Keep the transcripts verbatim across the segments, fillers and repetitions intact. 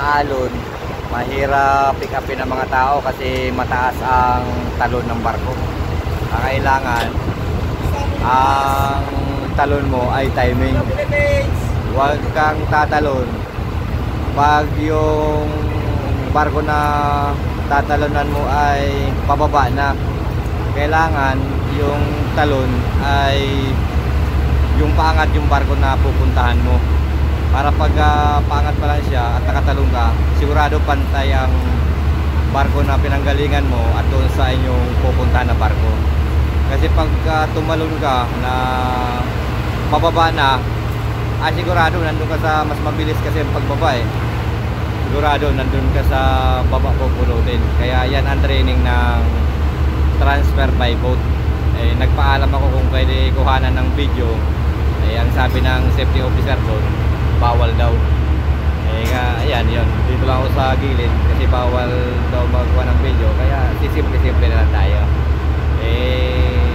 alon, mahirap pick upin ng mga tao kasi mataas ang talon ng barko. Ang kailangan, ang talon mo ay timing. Huwag kang tatalon pag yung barko na tatalonan mo ay pababa na. Kailangan yung talon ay yung paangat yung barko na pupuntahan mo, para pag uh, paangat pa lang siya at nakatalong ka, sigurado pantay ang barko na pinanggalingan mo at doon sa inyong pupuntahan na barko. Kasi pag uh, tumalon ka na pababa na, ah, sigurado nandun ka sa mas mabilis kasi ang pagbaba eh. Sigurado nandun ka sa baba pupulutin. Kaya yan ang training ng transfer by boat. Eh, nagpaalam ako kung pwede kuhanan ng video. Eh, ang sabi ng safety officer doon, bawal daw. Eh, nga, ayan, yun. Dito lang ako sa gilid kasi bawal daw magawa ng video. Kaya sisimple-simple na lang tayo. Eh,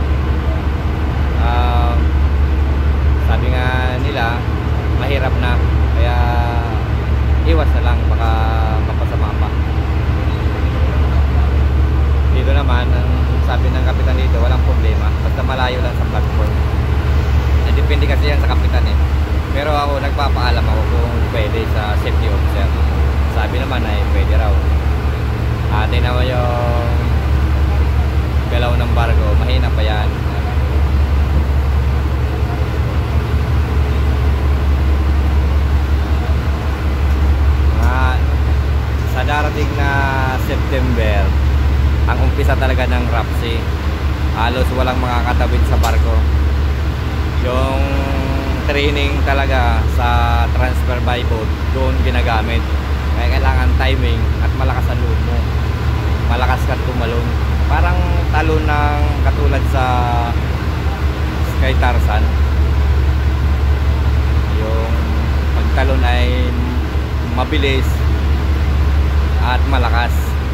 uh, sabi nga nila, mahirap na. Kaya, iwas na lang, baka mapasama pa. Dito naman, ang sabi ng kapitan dito, walang problema. Basta malayo lang sa platform. Eh, depende kasi yan sa kapitan eh. Pero ako, nagpapaalam ako kung pwede sa safety officer. Sabi naman ay pwede raw. Atin naman yung galaw ng barko, mahina pa yan. Mga sa darating na September, ang umpisa talaga ng Rapsi, halos walang makakatawid sa barko. Yung training talaga sa transfer by boat, doon ginagamit. Kaya kailangan timing at malakas ang loob mo, malakas ka tumalon. Parang talon ng katulad sa Sky Tarzan, yung pagtalon ay mabilis at malakas.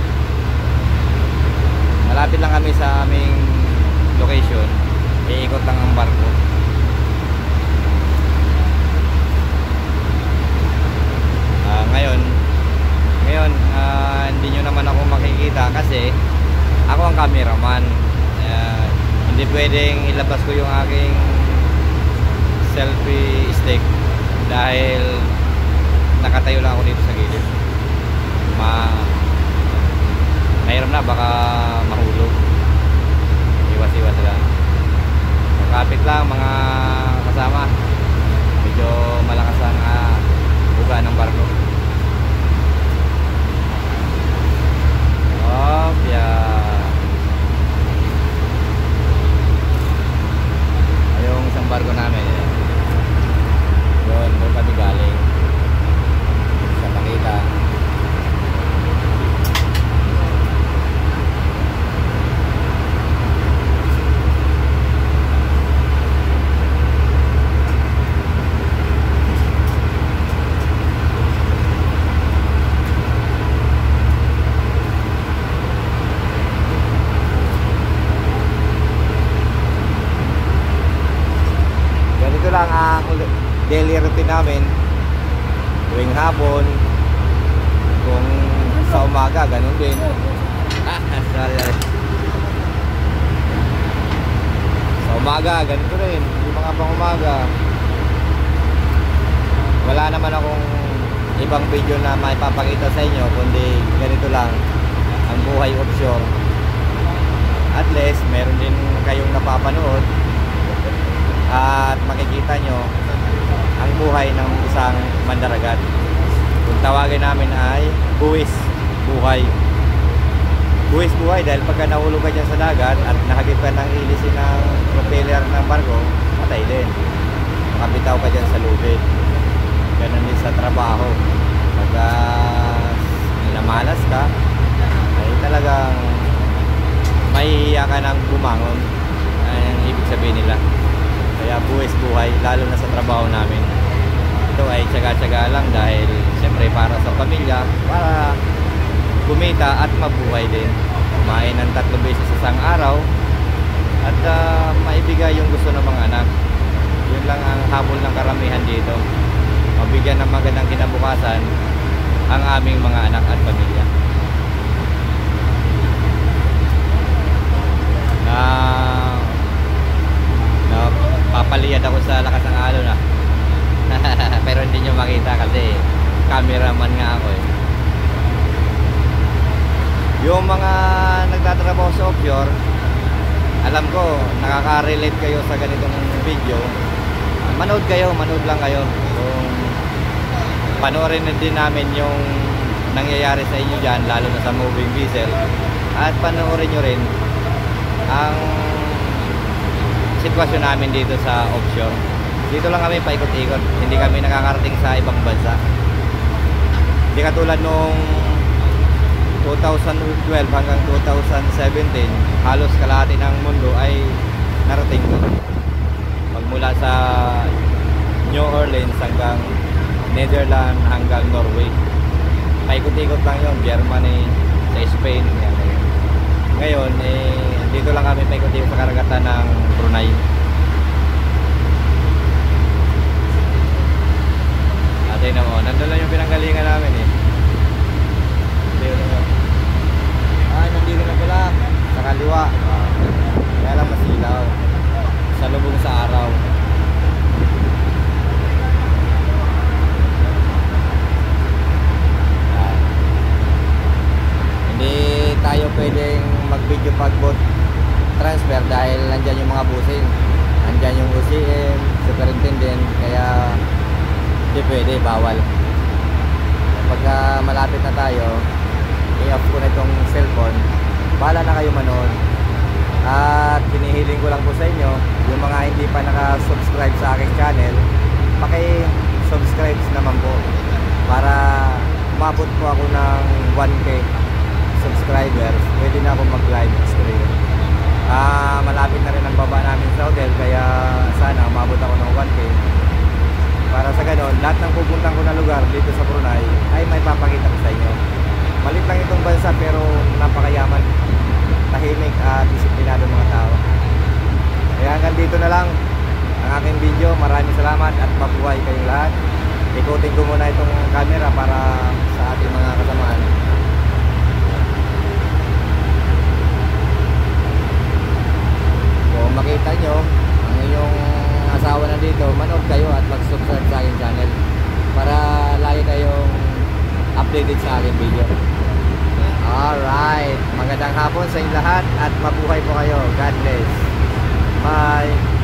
Malapit lang kami sa aming location, iikot lang ang barko. Uh, ngayon ngayon uh, hindi nyo naman ako makikita kasi ako ang cameraman. Uh, hindi pwedeng ilabas ko yung aking selfie stick dahil nakatayo lang ako dito sa gilid. Ma mahirap na, baka mahulog. Iwas-iwas lang. Kapit lang mga kasama. Medyo malakas ang uh, buga ng barko. Oh, yeah. Yung isang barko namin eh. Yun, doon kami galing sa Pakita. Lang ang daily routine namin tuwing hapon, kung sa umaga ganun din. Ah, sorry, sorry. Sa umaga ganun rin, yung mga pang umaga. Wala naman akong ibang video na maipapakita sa inyo kundi ganito lang ang buhay offshore. At least meron din kayong napapanood at makikita nyo ang buhay ng isang mandaragat. Kung tawagin namin ay buwis buhay. Buwis buhay dahil pagka nahulog ka dyan sa dagat at nakagip ka ng ilisin ng propeller ng barko, patay din. Makabitaw ka dyan sa lubid. Ganun din sa trabaho. Pagka namalas ka, ay talagang mahihiya ka ng bumangon. Ay ang ibig sabihin nila. Kaya buwis buhay, lalo na sa trabaho namin. Ito ay tsaga-tsaga lang dahil siyempre para sa pamilya, para kumita at mabuhay din. Kumain ng tatlo beses sa isang araw at uh, maibigay yung gusto ng mga anak. Yun lang ang habol ng karamihan dito. Mabigyan ng magandang kinabukasan ang aming mga anak at pamilya. Na, na papaliyad ako sa lakas ng alon ah. Pero hindi nyo makita kasi cameraman nga ako eh. Yung mga nagtatrabaho sa offshore, alam ko nakaka-relate kayo sa ganitong video. Manood kayo, manood lang kayo. Kung panoorin din namin yung nangyayari sa inyo dyan, lalo na sa moving vessel, at panoorin nyo rin ang sitwasyon namin dito sa offshore. Dito lang kami paikot-ikot, hindi kami nakakarating sa ibang bansa. Hindi katulad nung two thousand twelve hanggang two thousand seventeen, halos kalahati ng mundo ay narating ko. Magmula sa New Orleans hanggang Netherlands hanggang Norway. Paikot-ikot lang yun, Germany, sa Spain. Yan. Ngayon, eh, dito lang kami paikot-ikot sa karagatan ng Brunei. Atay na mo, nandun lang yung pinanggalingan namin eh. Ay, nandito na pala sa kaliwa. Kaya lang masilaw. Sa lubong sa araw. Yan. Hindi tayo pwedeng mag-video pag boat transfer dahil nandyan yung mga busing. Nandyan yung U C M, superintendent. Kaya hindi pwede, bawal. Pagka malapit na tayo, i-off ko na itong cellphone, bahala na kayo manood. At hinihiling ko lang po sa inyo, yung mga hindi pa naka-subscribe sa aking channel, paki-subscribe naman po para umabot po ako ng one K subscribers. Pwede na ako mag-live stream. Ah, malapit na rin ang baba namin sa hotel, kaya sana umabot ako ng one K. Para sa ganon, lahat ng pupuntang ko na lugar dito sa Brunei ay may papakita ko sa inyo. Malit lang itong bansa pero napakayaman, tahimik at disiplinado mga tao. Kaya hanggang dito na lang ang aking video. Maraming salamat at mabuhay kayong lahat. Ikutin ko muna itong camera para sa ating mga kasamaan. Kung makita nyo ang iyong asawa na dito, manood kayo at mag-subscribe sa aking channel para lagi kayong updated sa aking video. Alright, magandang hapon sa inyo lahat at mabuhay po kayo. God bless. Bye.